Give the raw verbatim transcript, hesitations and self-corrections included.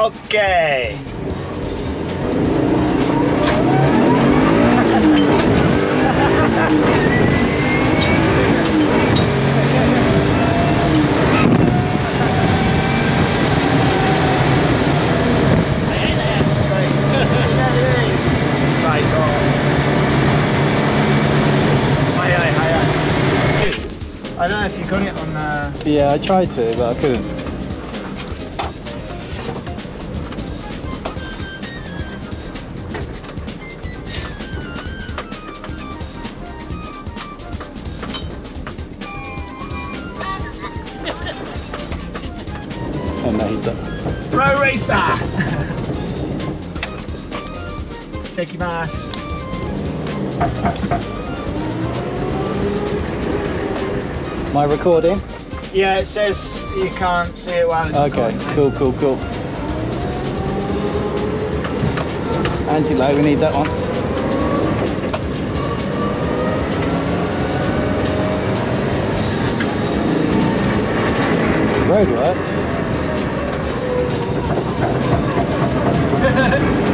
Okay. I don't know if you got it on uh... Yeah, I tried to, but I couldn't. I made that. Pro Racer! Take your mask. Am I recording? Yeah, it says you can't see it while it's Okay, cool, cool, cool. Anti-low, we need that one. Road works.